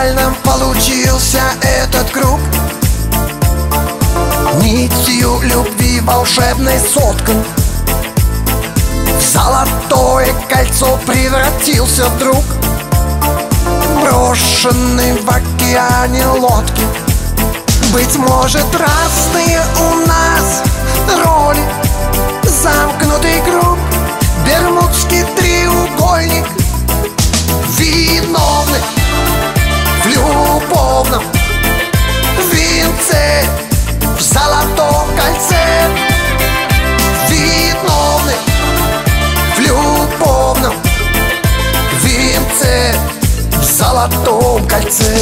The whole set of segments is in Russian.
обручальном получился этот круг. Нитью любви волшебной соткан, в золотое кольцо превратился вдруг, брошенный в океане лодки. Быть может, разные у нас роли, замкнутый круг, бермудский треугольник. Виновны в любовном венце, в золотом кольце. Виновны в любовном венце, в золотом кольце.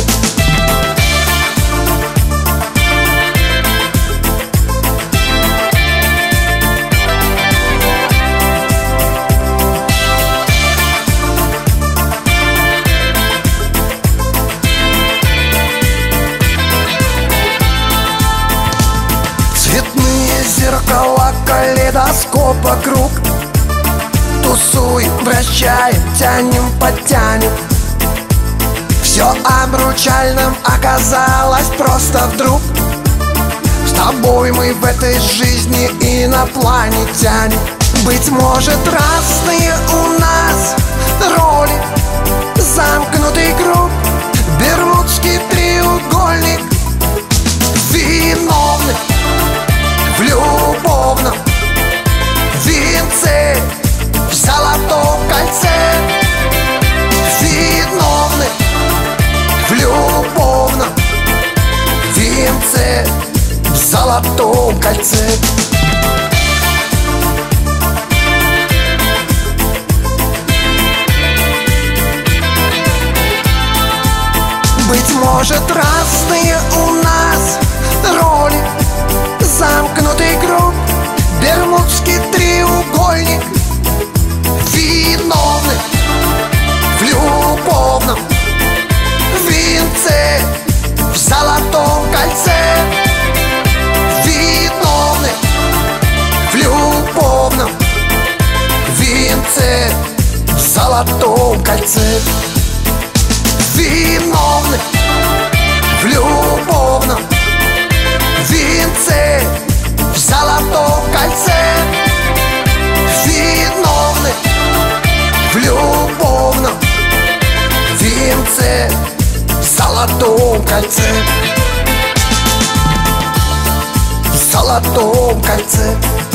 Зеркала калейдоскопа круг, тусуем, вращаем, тянем, подтянем. Все обручальным оказалось просто вдруг. С тобой мы в этой жизни инопланетяне. Быть может, разные у нас роли, замкнутый круг, бермудский треугольник. Виновны в любовном венце, в золотом кольце. Виновны в любовном венце, в золотом кольце. Быть может, разные у нас роли, замкнутый круг, бермудский треугольник. Виновны в любовном венце, в золотом кольце. Виновны в любовном венце, в золотом кольце. Виновны в любовном венце, в золотом кольце. Виновны в любовном венце, в золотом кольце. В золотом кольце.